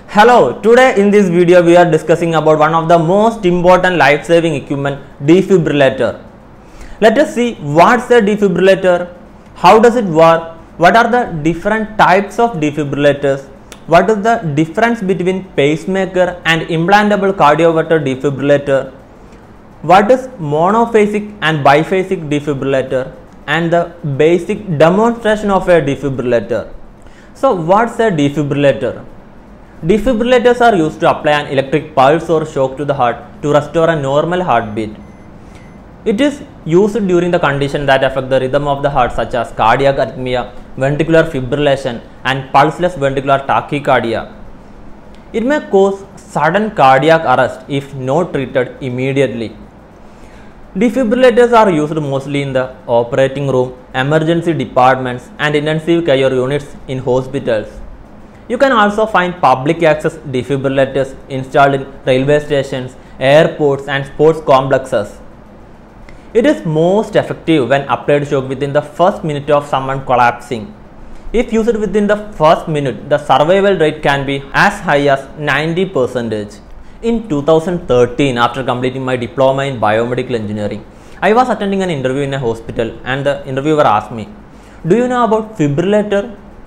Hello, today in this video we are discussing about one of the most important life-saving equipment, defibrillator. Let us see what's a defibrillator, how does it work, what are the different types of defibrillators, what is the difference between pacemaker and implantable cardioverter defibrillator, what is monophasic and biphasic defibrillator, and the basic demonstration of a defibrillator. So what's a defibrillator? Defibrillators are used to apply an electric pulse or shock to the heart to restore a normal heartbeat. It is used during the conditions that affect the rhythm of the heart, such as cardiac arrhythmia, ventricular fibrillation, and pulseless ventricular tachycardia. It may cause sudden cardiac arrest if not treated immediately. Defibrillators are used mostly in the operating room, emergency departments, and intensive care units in hospitals. You can also find public access defibrillators installed in railway stations, airports, and sports complexes. It is most effective when applied shock within the first minute of someone collapsing. If used within the first minute, the survival rate can be as high as 90%. In 2013, after completing my diploma in biomedical engineering, I was attending an interview in a hospital and the interviewer asked me, "Do you know about fibrillator?"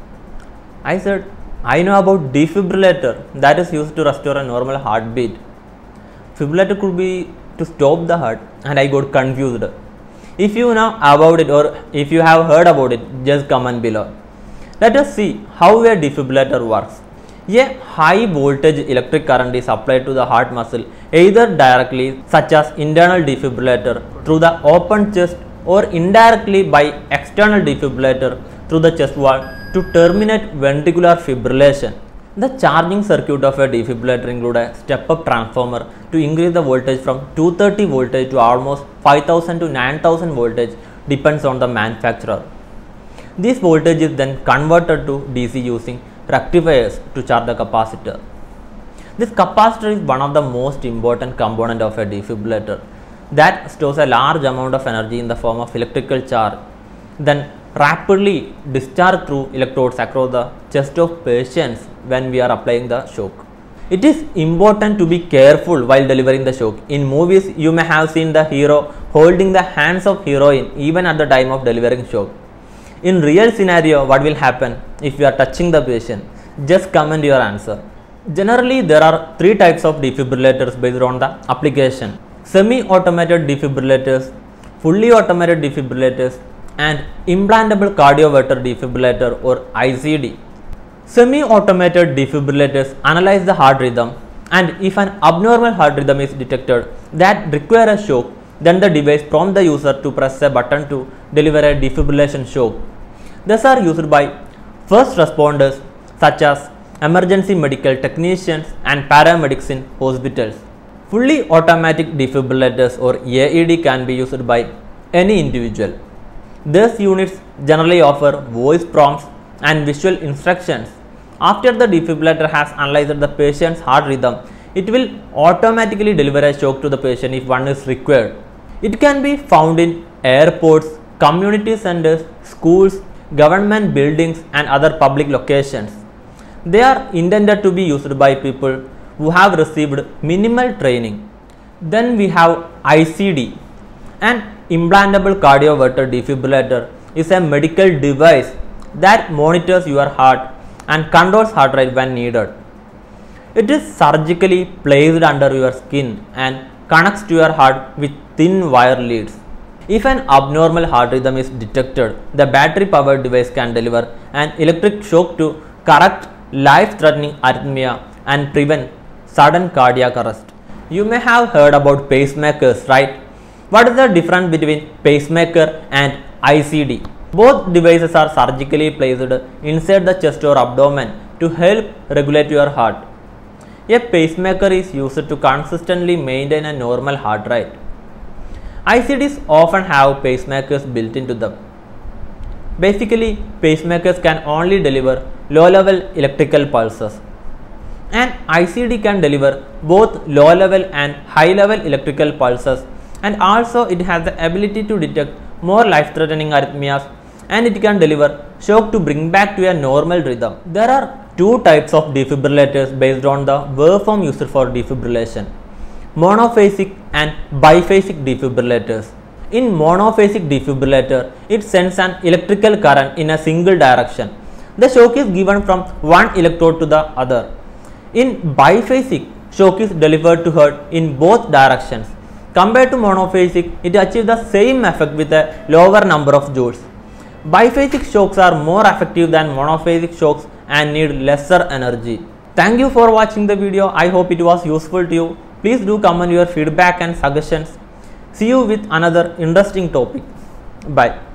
I said, "I know about defibrillator, that is used to restore a normal heartbeat." Fibrillator could be to stop the heart, and I got confused. If you know about it or if you have heard about it, just comment below. Let us see how a defibrillator works. A high voltage electric current is applied to the heart muscle either directly, such as internal defibrillator through the open chest, or indirectly by external defibrillator through the chest wall to terminate ventricular fibrillation. The charging circuit of a defibrillator includes a step-up transformer to increase the voltage from 230 voltage to almost 5000 to 9000 voltage, depends on the manufacturer. This voltage is then converted to DC using rectifiers to charge the capacitor. This capacitor is one of the most important components of a defibrillator that stores a large amount of energy in the form of electrical charge, then rapidly discharged through electrodes across the chest of patients when we are applying the shock. It is important to be careful while delivering the shock. In movies, you may have seen the hero holding the hands of heroine even at the time of delivering shock. In real scenario, what will happen if you are touching the patient? Just comment your answer. Generally, there are three types of defibrillators based on the application: semi-automated defibrillators, fully automated defibrillators, and implantable cardioverter defibrillator or ICD. Semi-automated defibrillators analyze the heart rhythm, and if an abnormal heart rhythm is detected that requires a shock, then the device prompts the user to press a button to deliver a defibrillation shock. These are used by first responders such as emergency medical technicians and paramedics in hospitals. Fully automatic defibrillators or AED can be used by any individual. These units generally offer voice prompts and visual instructions. After the defibrillator has analyzed the patient's heart rhythm, it will automatically deliver a shock to the patient if one is required. It can be found in airports, community centers, schools, government buildings, and other public locations. They are intended to be used by people who have received minimal training. Then we have ICD. An implantable cardioverter defibrillator is a medical device that monitors your heart and controls heart rate when needed. It is surgically placed under your skin and connects to your heart with thin wire leads. If an abnormal heart rhythm is detected, the battery-powered device can deliver an electric shock to correct life-threatening arrhythmia and prevent sudden cardiac arrest. You may have heard about pacemakers, right? What is the difference between pacemaker and ICD? Both devices are surgically placed inside the chest or abdomen to help regulate your heart. A pacemaker is used to consistently maintain a normal heart rate. ICDs often have pacemakers built into them. Basically, pacemakers can only deliver low-level electrical pulses. An ICD can deliver both low-level and high-level electrical pulses, and also it has the ability to detect more life-threatening arrhythmias, and it can deliver shock to bring back to a normal rhythm. There are two types of defibrillators based on the waveform used for defibrillation: monophasic and biphasic defibrillators. In monophasic defibrillator, it sends an electrical current in a single direction. The shock is given from one electrode to the other. In biphasic, shock is delivered to heart in both directions. Compared to monophasic, it achieves the same effect with a lower number of joules. Biphasic shocks are more effective than monophasic shocks and need lesser energy. Thank you for watching the video. I hope it was useful to you. Please do comment your feedback and suggestions. See you with another interesting topic. Bye.